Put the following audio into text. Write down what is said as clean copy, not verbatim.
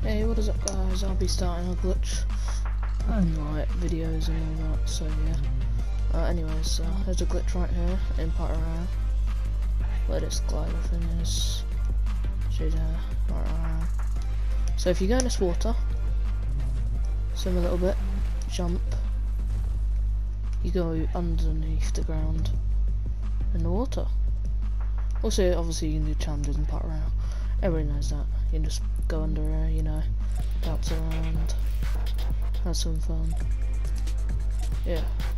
Hey, what is up guys, I'll be starting a glitch and like videos and all that, so yeah. Anyways, there's a glitch right here in Royale. Where this glider thing is. Should right around. So if you go in this water, swim a little bit, jump, you go underneath the ground in the water. Also, obviously you can do challenges in Royale. Everybody knows that. You can just go under here, you know, bounce around, have some fun. Yeah.